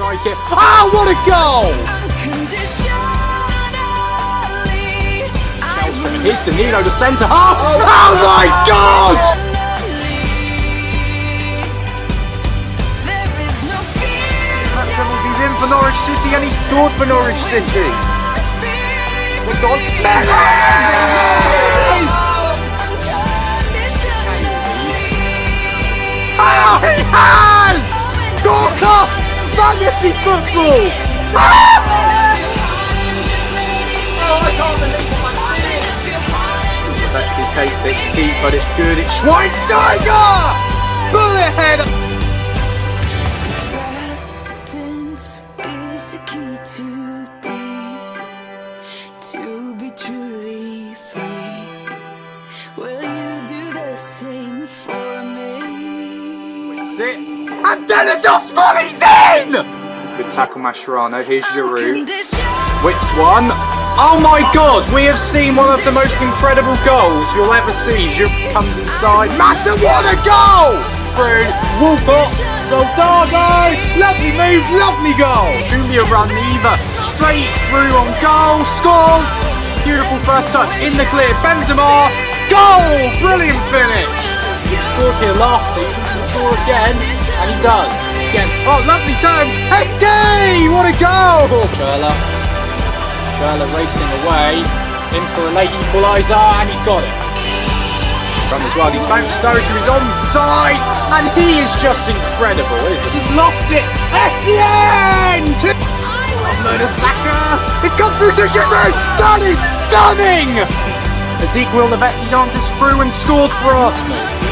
strike it. Oh, what a goal! Shellstrom, here's Danilo, the centre half. Oh my God! Matt Trevelyan's in for Norwich City, and he scored for Norwich City. We've gone. Oh, he has! Gorka! Magnificent football! Oh, I can't believe what I'm seeing! Betsy takes it, deep, but it's good. It's Schweinsteiger! Bullet head! Acceptance is the key to be truly free. Will you do the same for me? And Denisov's volley's in! Good tackle, Mascherano. Here's Giroud. Whips one. Oh my God! We have seen one of the most incredible goals you'll ever see. Giroud comes inside. Mata, what a goal! Through. Walcott. Soldado. Lovely move, lovely goal. Julia Raniva. Straight through on goal. Scores. Beautiful first touch in the clear. Benzema. Goal! Brilliant finish. He scored here last season. He can score again. And he does. Again. Oh, lovely turn. Heskey! What a goal! Schürrle racing away. In for a late equaliser. And he's got it. Run as well. He's found Sturridge, who is onside. And he is just incredible, isn't he? He's lost it. Essien! Mona Saka. It's come through to Giroud. That is stunning! Ezequiel Lavezzi dances through and scores for Arsenal.